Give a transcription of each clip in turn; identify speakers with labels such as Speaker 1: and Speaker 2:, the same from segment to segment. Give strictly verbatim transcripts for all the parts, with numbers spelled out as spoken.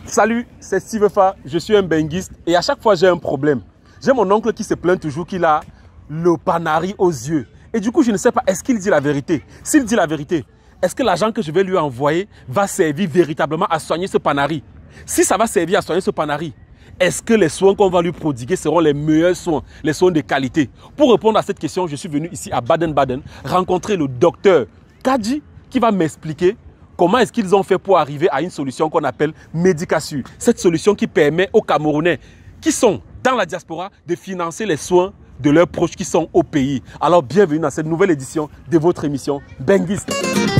Speaker 1: Salut, c'est Steve Fa, je suis un benguiste et à chaque fois j'ai un problème. J'ai mon oncle qui se plaint toujours qu'il a le panari aux yeux. Et du coup, je ne sais pas, est-ce qu'il dit la vérité? S'il dit la vérité, est-ce que l'argent que je vais lui envoyer va servir véritablement à soigner ce panari? Si ça va servir à soigner ce panari, est-ce que les soins qu'on va lui prodiguer seront les meilleurs soins, les soins de qualité? Pour répondre à cette question, je suis venu ici à Baden-Baden rencontrer le docteur Kadji qui va m'expliquer comment est-ce qu'ils ont fait pour arriver à une solution qu'on appelle Medicassure. Cette solution qui permet aux Camerounais qui sont dans la diaspora de financer les soins de leurs proches qui sont au pays. Alors bienvenue dans cette nouvelle édition de votre émission Benguiste.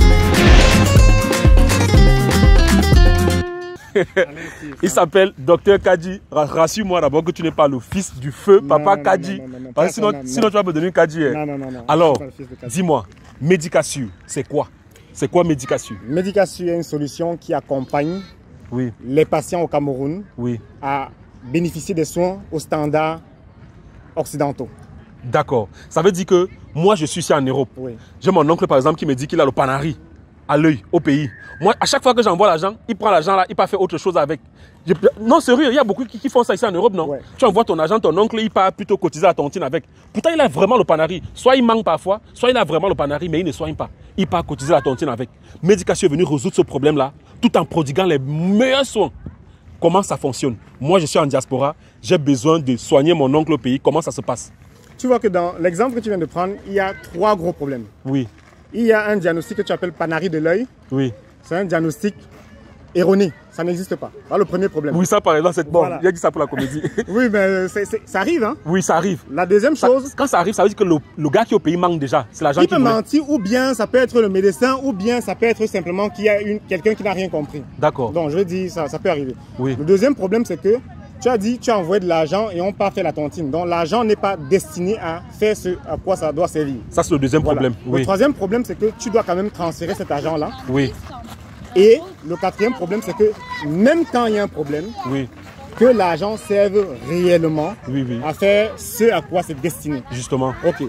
Speaker 1: Il s'appelle docteur Kadji. Rassure-moi d'abord que tu n'es pas le fils du feu, non, papa non, Kadji. Non, non, non, non, Parce que sinon, non, sinon tu vas me donner une Kadji. Non, non, non, non. Alors, dis-moi, Medicassure, c'est quoi? C'est quoi Medicassure? Medicassure est une solution qui accompagne oui. les patients au Cameroun oui. à bénéficier des soins aux standards occidentaux. D'accord. Ça veut dire que moi, je suis ici en Europe. Oui. J'ai mon oncle, par exemple, qui me dit qu'il a le panari à l'œil, au pays. Moi, à chaque fois que j'envoie l'argent, il prend l'argent là, il peut faire autre chose avec. Je... Non, sérieux, il y a beaucoup qui, qui font ça ici en Europe, non? Ouais. Tu envoies ton argent, ton oncle, il part plutôt cotiser à tontine avec. Pourtant, il a vraiment le panari. Soit il manque parfois, soit il a vraiment le panari, mais il ne soigne pas. Il part cotiser la tontine avec. Medicassure est venu résoudre ce problème-là, tout en prodiguant les meilleurs soins. Comment ça fonctionne? Moi, je suis en diaspora, j'ai besoin de soigner mon oncle au pays. Comment ça se passe? Tu vois que dans l'exemple que tu viens de prendre, il y a trois gros problèmes. Oui. Il y a un diagnostic que tu appelles panari de l'œil. Oui. C'est un diagnostic erroné. Ça n'existe pas. Voilà le premier problème. Oui, ça par exemple, c'est bon. Voilà. Il a dit ça pour la comédie. Oui, mais c'est, c'est, ça arrive. Hein? Oui, ça arrive. La deuxième chose... Ça, quand ça arrive, ça veut dire que le, le gars qui est au pays manque déjà. C'est l'agent qui peut mentir, ou bien ça peut être le médecin, ou bien ça peut être simplement qu'il y a une, quelqu'un qui n'a rien compris. D'accord. Donc, je dis, ça, ça peut arriver. Oui. Le deuxième problème, c'est que tu as dit, tu as envoyé de l'argent et on n'a pas fait la tontine. Donc, l'argent n'est pas destiné à faire ce à quoi ça doit servir. Ça, c'est le deuxième voilà. problème. Oui. Le troisième problème, c'est que tu dois quand même transférer cet argent-là. Oui. Et le quatrième problème, c'est que même quand il y a un problème, oui. que l'argent serve réellement oui, oui. à faire ce à quoi c'est destiné. Justement. Ok.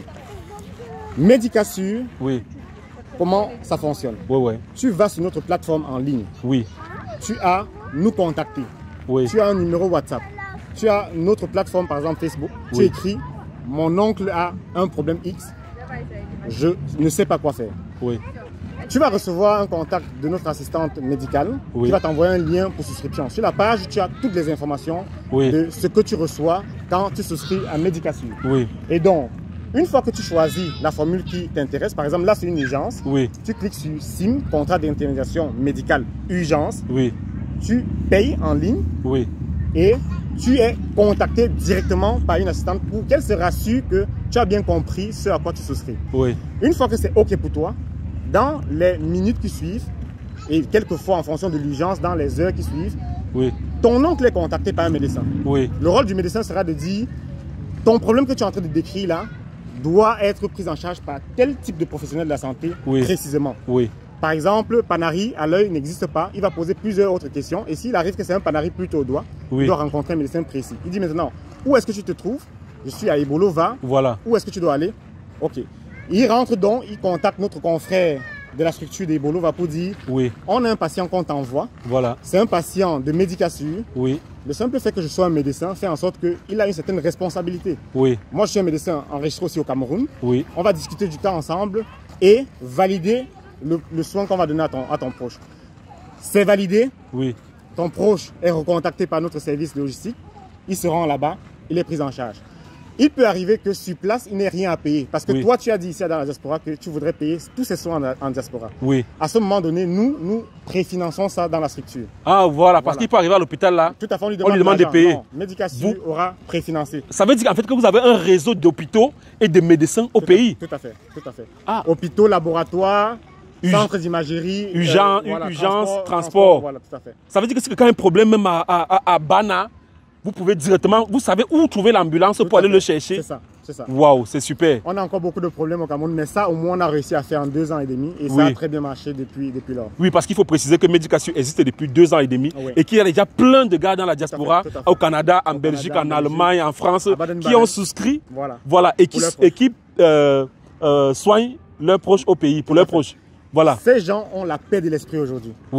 Speaker 1: Medicassure, oui. comment ça fonctionne? Oui, oui. Tu vas sur notre plateforme en ligne. Oui. Tu as nous contacter. Oui. Tu as un numéro WhatsApp. Tu as notre plateforme, par exemple Facebook. Oui. Tu écris, mon oncle a un problème X. Je ne sais pas quoi faire. Oui. Tu vas recevoir un contact de notre assistante médicale oui. qui va t'envoyer un lien pour souscription. Sur la page, tu as toutes les informations oui. de ce que tu reçois quand tu souscris à Medicassure. Oui. Et donc, une fois que tu choisis la formule qui t'intéresse, par exemple, là c'est une urgence, oui. tu cliques sur S I M, contrat d'intermédiation médicale urgence, oui. tu payes en ligne oui. et tu es contacté directement par une assistante pour qu'elle se rassure que tu as bien compris ce à quoi tu souscris. Oui. Une fois que c'est OK pour toi, dans les minutes qui suivent, et quelquefois en fonction de l'urgence, dans les heures qui suivent, oui. ton oncle est contacté par un médecin. Oui. Le rôle du médecin sera de dire, ton problème que tu es en train de décrire là, doit être pris en charge par tel type de professionnel de la santé oui. précisément. Oui. Par exemple, panari à l'œil n'existe pas, il va poser plusieurs autres questions, et s'il arrive que c'est un panari plutôt au doigt, oui. il doit rencontrer un médecin précis. Il dit maintenant, où est-ce que tu te trouves? Je suis à Ebolova. Voilà. Où est-ce que tu dois aller? Ok. Il rentre donc, il contacte notre confrère de la structure d'Ebolova pour dire oui. on a un patient qu'on t'envoie. Voilà. C'est un patient de Medicassure. Oui. Le simple fait que je sois un médecin fait en sorte qu'il a une certaine responsabilité. Oui. Moi, je suis un médecin enregistré aussi au Cameroun. Oui. On va discuter du cas ensemble et valider le, le soin qu'on va donner à ton, à ton proche. C'est validé. Oui. Ton proche est recontacté par notre service logistique. Il se rend là-bas, il est pris en charge. Il peut arriver que sur place, il n'ait rien à payer. Parce que oui. toi, tu as dit ici dans la diaspora que tu voudrais payer tous ces soins en, en diaspora. Oui. À ce moment donné, nous, nous préfinançons ça dans la structure. Ah, voilà. Parce voilà. qu'il peut arriver à l'hôpital là. Tout à fait, on lui demande, on lui demande de payer. Medicassure vous... aura préfinancé. Ça veut dire en fait que vous avez un réseau d'hôpitaux et de médecins au tout pays. À, tout à fait. Tout à fait. Ah. Hôpitaux, laboratoires, Ug... centres d'imagerie. Urgence, euh, voilà, transport, transport. transport. Voilà, tout à fait. Ça veut dire que si quelqu'un a un problème même à, à, à, à Bana, vous pouvez directement, vous savez où trouver l'ambulance pour aller le chercher. C'est ça, c'est ça. Waouh, c'est super. On a encore beaucoup de problèmes au Cameroun, mais ça, au moins, on a réussi à faire en deux ans et demi. Et oui. ça a très bien marché depuis, depuis lors. Oui, parce qu'il faut préciser que Medicassure existe depuis deux ans et demi. Oui. Et qu'il y a déjà plein de gars dans la diaspora, tout à fait, tout à fait. au Canada, en au Belgique, Canada, en, en Belgique, Allemagne, en France, Baden -Baden. qui ont souscrit voilà. Voilà, et qui, et qui euh, euh, soignent leurs proches au pays, pour tout leurs proches. Voilà. Ces gens ont la paix de l'esprit aujourd'hui. Oui.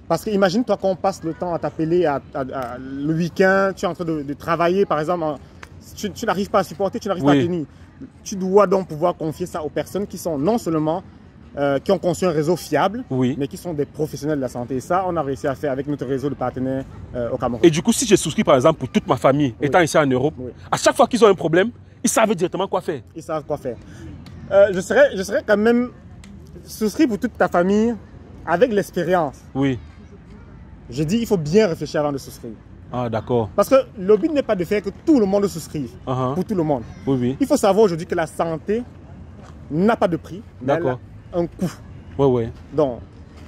Speaker 1: Parce que imagine-toi qu'on passe le temps à t'appeler à, à, à, le week-end, tu es en train de, de travailler, par exemple, en, tu, tu n'arrives pas à supporter, tu n'arrives oui. pas à tenir. Tu dois donc pouvoir confier ça aux personnes qui sont non seulement euh, qui ont conçu un réseau fiable, oui. mais qui sont des professionnels de la santé. Et ça, on a réussi à faire avec notre réseau de partenaires euh, au Cameroun.
Speaker 2: Et du coup, si je souscris par exemple pour toute ma famille, oui. étant ici en Europe, oui. à chaque fois qu'ils ont un problème, ils savent directement quoi faire.
Speaker 1: Ils savent quoi faire. Euh, je, serais, je serais quand même souscrit pour toute ta famille avec l'expérience.
Speaker 2: Oui.
Speaker 1: Je dis, il faut bien réfléchir avant de souscrire.
Speaker 2: Ah, d'accord.
Speaker 1: Parce que le but n'est pas de faire que tout le monde souscrive, uh-huh. pour tout le monde.
Speaker 2: Oui, oui.
Speaker 1: Il faut savoir aujourd'hui que la santé n'a pas de prix, mais elle a un coût.
Speaker 2: Oui, oui.
Speaker 1: Donc,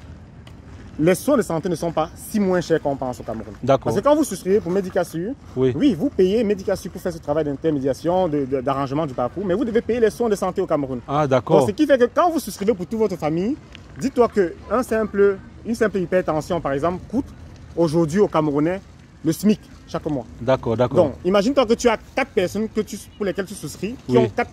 Speaker 1: les soins de santé ne sont pas si moins chers qu'on pense au Cameroun.
Speaker 2: D'accord.
Speaker 1: Parce que quand vous souscrivez pour Medicassure, oui. oui, vous payez Medicassure pour faire ce travail d'intermédiation, d'arrangement du parcours, mais vous devez payer les soins de santé au Cameroun.
Speaker 2: Ah, d'accord.
Speaker 1: Ce qui fait que quand vous souscrivez pour toute votre famille, dites-toi qu'un simple, une simple hypertension, par exemple, coûte aujourd'hui au Camerounais le SMIC chaque mois.
Speaker 2: D'accord, d'accord.
Speaker 1: Donc, imagine-toi que tu as quatre personnes que tu, pour lesquelles tu souscris, qui oui. ont quatre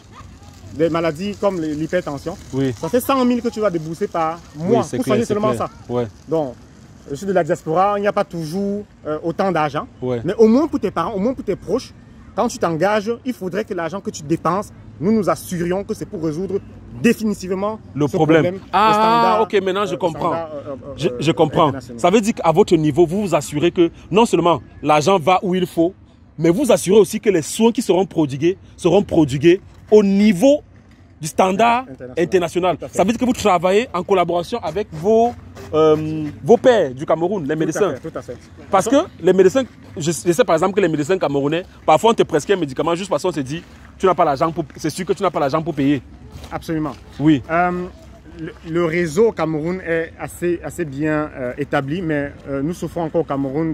Speaker 1: des maladies comme l'hypertension.
Speaker 2: Oui.
Speaker 1: Ça fait cent mille que tu vas débourser par mois
Speaker 2: oui,
Speaker 1: pour soigner seulement
Speaker 2: clair.
Speaker 1: ça.
Speaker 2: Ouais.
Speaker 1: Donc, je suis de la diaspora, il n'y a pas toujours euh, autant d'argent.
Speaker 2: Ouais.
Speaker 1: Mais au moins pour tes parents, au moins pour tes proches, quand tu t'engages, il faudrait que l'argent que tu dépenses, nous nous assurions que c'est pour résoudre définitivement
Speaker 2: le
Speaker 1: ce
Speaker 2: problème.
Speaker 1: problème.
Speaker 2: Ah,
Speaker 1: standard,
Speaker 2: ok, maintenant je
Speaker 1: euh,
Speaker 2: comprends.
Speaker 1: Standard, euh, euh,
Speaker 2: je, je comprends. Ça veut dire qu'à votre niveau, vous vous assurez que non seulement l'argent va où il faut, mais vous assurez aussi que les soins qui seront prodigués seront prodigués au niveau du standard international. international. Ça veut dire que vous travaillez en collaboration avec vos, euh, vos pairs du Cameroun, les
Speaker 1: tout
Speaker 2: médecins.
Speaker 1: À fait, tout à fait.
Speaker 2: Parce que les médecins, je, je sais par exemple que les médecins camerounais, parfois on te prescrit un médicament juste parce qu'on se dit, tu n'as pas l'argent pour, c'est sûr que tu n'as pas l'argent pour payer.
Speaker 1: Absolument.
Speaker 2: Oui.
Speaker 1: Euh, le, le réseau au Cameroun est assez, assez bien euh, établi, mais euh, nous souffrons encore au Cameroun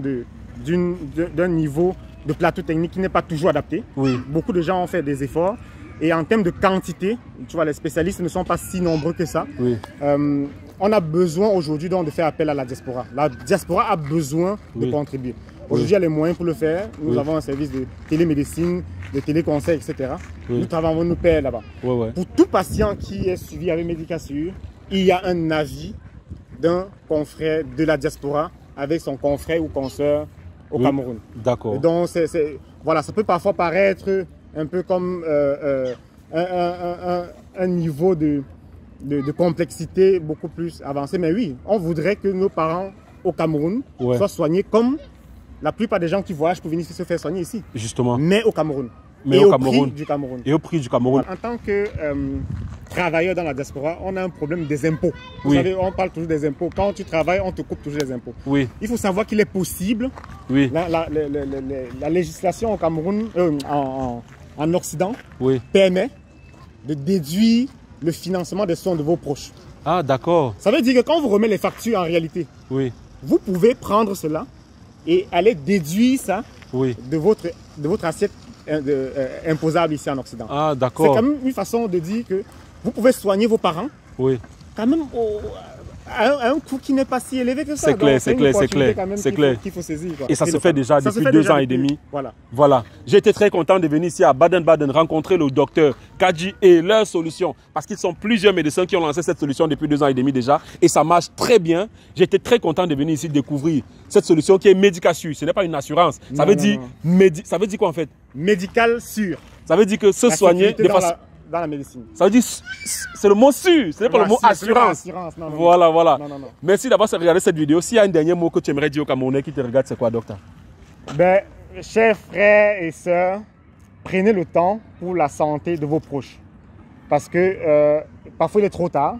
Speaker 1: d'un niveau de plateau technique qui n'est pas toujours adapté.
Speaker 2: Oui.
Speaker 1: Beaucoup de gens ont fait des efforts. Et en termes de quantité, tu vois, les spécialistes ne sont pas si nombreux que ça.
Speaker 2: Oui.
Speaker 1: Euh, on a besoin aujourd'hui donc de faire appel à la diaspora. La diaspora a besoin oui. de contribuer. Aujourd'hui, oui. il y a les moyens pour le faire. Nous oui. avons un service de télémédecine, de téléconseil, et cetera. Oui. Nous travaillons avec nos pairs là-bas.
Speaker 2: Oui, oui.
Speaker 1: Pour tout patient qui est suivi avec Medicassure, il y a un avis d'un confrère de la diaspora avec son confrère ou consoeur au oui. Cameroun.
Speaker 2: D'accord.
Speaker 1: Donc, c'est, c'est, voilà, ça peut parfois paraître un peu comme euh, euh, un, un, un, un niveau de, de, de complexité beaucoup plus avancé. Mais oui, on voudrait que nos parents au Cameroun ouais. soient soignés comme la plupart des gens qui voyagent pour venir se faire soigner ici.
Speaker 2: Justement.
Speaker 1: Mais au Cameroun.
Speaker 2: Mais
Speaker 1: et
Speaker 2: au,
Speaker 1: au
Speaker 2: Cameroun.
Speaker 1: prix du Cameroun.
Speaker 2: Et au prix du Cameroun.
Speaker 1: En tant que euh, travailleur dans la diaspora, on a un problème des impôts. Vous
Speaker 2: oui.
Speaker 1: savez, on parle toujours des impôts. Quand tu travailles, on te coupe toujours les impôts.
Speaker 2: Oui.
Speaker 1: Il faut savoir qu'il est possible.
Speaker 2: Oui.
Speaker 1: La, la, la, la, la, la législation au Cameroun, euh, en, en en Occident,
Speaker 2: oui.
Speaker 1: permet de déduire le financement des soins de vos proches.
Speaker 2: Ah, d'accord.
Speaker 1: Ça veut dire que quand on vous remet les factures en réalité,
Speaker 2: oui.
Speaker 1: vous pouvez prendre cela et aller déduire ça
Speaker 2: oui.
Speaker 1: de, votre, de votre assiette de, euh, imposable ici en Occident.
Speaker 2: Ah, d'accord.
Speaker 1: C'est quand même une façon de dire que vous pouvez soigner vos parents
Speaker 2: oui.
Speaker 1: quand même au, à, un, à un coût qui n'est pas si élevé que ça.
Speaker 2: C'est clair, c'est clair, c'est clair. C'est clair.
Speaker 1: Qu'il faut saisir, quoi.
Speaker 2: Et ça
Speaker 1: et
Speaker 2: se fait déjà
Speaker 1: ça
Speaker 2: depuis
Speaker 1: fait
Speaker 2: deux
Speaker 1: déjà
Speaker 2: ans
Speaker 1: depuis,
Speaker 2: et demi.
Speaker 1: Voilà.
Speaker 2: Voilà. J'ai été très content de venir ici à Baden-Baden rencontrer le docteur Kadji et leur solution. Parce qu'ils sont plusieurs médecins qui ont lancé cette solution depuis deux ans et demi déjà. Et ça marche très bien. J'ai été très content de venir ici découvrir cette solution qui est Medicassure. Ce n'est pas une assurance. Ça,
Speaker 1: non,
Speaker 2: veut
Speaker 1: non,
Speaker 2: dire
Speaker 1: non.
Speaker 2: Médi... ça veut dire quoi en fait?
Speaker 1: Médical sûr.
Speaker 2: Ça veut dire que se
Speaker 1: la
Speaker 2: soigner de façon...
Speaker 1: La... dans la médecine.
Speaker 2: Ça veut dire, c'est le mot sûr, ce n'est pas
Speaker 1: voilà,
Speaker 2: le mot
Speaker 1: sûr,
Speaker 2: assurance.
Speaker 1: assurance. Non, non,
Speaker 2: voilà,
Speaker 1: non.
Speaker 2: voilà.
Speaker 1: Non, non, non.
Speaker 2: Merci d'avoir regardé cette vidéo. S'il y a un dernier mot que tu aimerais dire aux Camerounais qui te regardent, c'est quoi, docteur?
Speaker 1: Ben, chers frères et sœurs, prenez le temps pour la santé de vos proches. Parce que euh, parfois il est trop tard.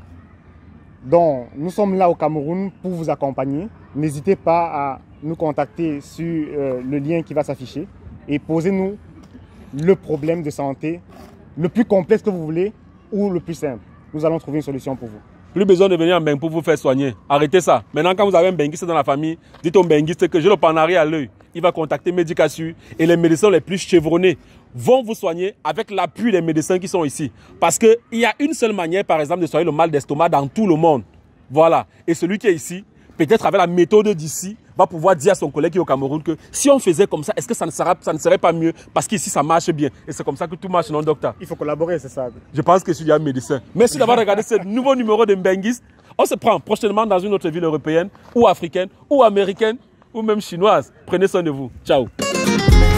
Speaker 1: Donc, nous sommes là au Cameroun pour vous accompagner. N'hésitez pas à nous contacter sur euh, le lien qui va s'afficher et posez-nous le problème de santé le plus complexe que vous voulez ou le plus simple. Nous allons trouver une solution pour vous.
Speaker 2: Plus besoin de venir en Beng pour vous faire soigner. Arrêtez ça. Maintenant, quand vous avez un benguiste dans la famille, dites au benguiste que j'ai le panari à l'œil. Il va contacter Medicassure et les médecins les plus chevronnés vont vous soigner avec l'appui des médecins qui sont ici. Parce qu'il y a une seule manière, par exemple, de soigner le mal d'estomac dans tout le monde. Voilà. Et celui qui est ici, peut-être avec la méthode d'ici, va pouvoir dire à son collègue qui est au Cameroun que si on faisait comme ça, est-ce que ça ne, sera, ça ne serait pas mieux? Parce qu'ici, ça marche bien. Et c'est comme ça que tout marche, non, docteur?
Speaker 1: Il faut collaborer, c'est ça.
Speaker 2: Je pense que je suis un médecin. Merci d'avoir regardé ce nouveau numéro de Mbenguiste. On se prend prochainement dans une autre ville européenne, ou africaine, ou américaine, ou même chinoise. Prenez soin de vous. Ciao.